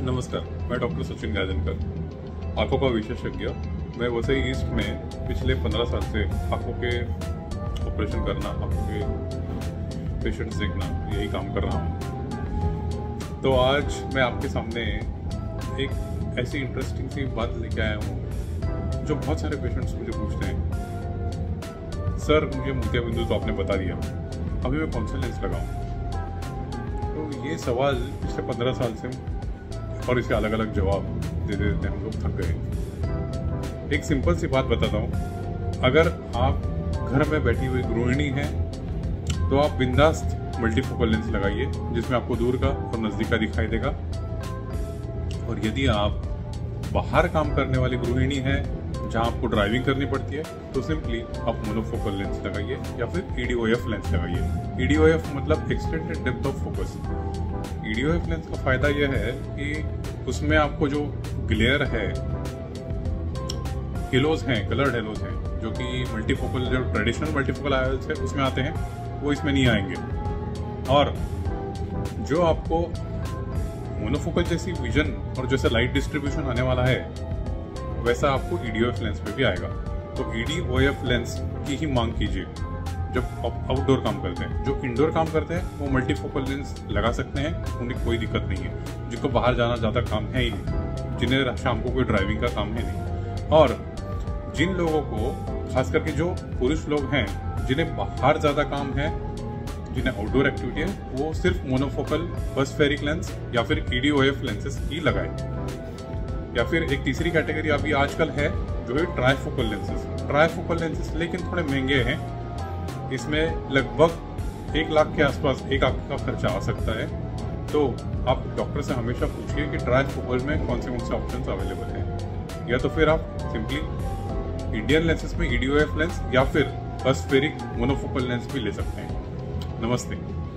नमस्कार, मैं डॉक्टर सचिन गायधनकर, आंखों का विशेषज्ञ। मैं वसई ईस्ट में पिछले 15 साल से आंखों के ऑपरेशन करना, आंखों के पेशेंट्स देखना, यही काम कर रहा हूँ। तो आज मैं आपके सामने एक ऐसी इंटरेस्टिंग सी बात लेके आया हूँ जो बहुत सारे पेशेंट्स मुझे पूछते हैं। सर, मुझे मोतिया बिंदु तो आपने बता दिया, अभी मैं कौन सा लेंस लगाऊँ? तो ये सवाल पिछले 15 साल से और इसके अलग अलग जवाब दे देते हम लोग थक गए। एक सिंपल सी बात बताता हूँ, अगर आप घर में बैठी हुई गृहिणी हैं तो आप बिंदास्त मल्टीफोकल लेंस लगाइए जिसमें आपको दूर का और नज़दीक का दिखाई देगा। और यदि आप बाहर काम करने वाली गृहिणी हैं जहाँ आपको ड्राइविंग करनी पड़ती है तो सिंपली आप मोनोफोकल लेंस लगाइए या फिर EDOF लेंस लगाइए। EDOF मतलब extended depth of focus. EDOF lens का फायदा यह है कि उसमें आपको जो ग्लेयर है, हेलोज हैं, कलर्ड हेलोज हैं, जो कि मल्टीफोकल, जो ट्रेडिशनल मल्टीफोकल आईओएस है उसमें आते हैं, वो इसमें नहीं आएंगे। और जो आपको मोनोफोकल जैसी विजन और जैसा लाइट डिस्ट्रीब्यूशन आने वाला है वैसा आपको EDOF लेंस पे भी आएगा। तो EDOF लेंस की ही मांग कीजिए जब आप आउटडोर काम करते हैं। जो इंडोर काम करते हैं वो मल्टीफोकल लेंस लगा सकते हैं, उन्हें कोई दिक्कत नहीं है। जिनको बाहर जाना ज़्यादा काम है ही नहीं, जिन्हें शाम को कोई ड्राइविंग का काम है नहीं, और जिन लोगों को, खास करके जो पुरुष लोग हैं जिन्हें बाहर ज़्यादा काम है, जिन्हें आउटडोर एक्टिविटी है, वो सिर्फ मोनोफोकल बस फेरिक लेंस या फिर EDOF लेंसेज ही लगाए। या फिर एक तीसरी कैटेगरी अभी आजकल है जो है ट्राईफोकल लेंसेज। ट्राईफोकल लेंसेज लेकिन थोड़े महंगे हैं, इसमें लगभग 1 लाख के आसपास एक आंख का खर्चा आ सकता है। तो आप डॉक्टर से हमेशा पूछिए कि ट्राईफोकल में कौन से ऑप्शंस अवेलेबल हैं, या तो फिर आप सिंपली इंडियन लेंसेज में EDOF लेंस या फिर बस फेरिक मोनोफोकल लेंस भी ले सकते हैं। नमस्ते।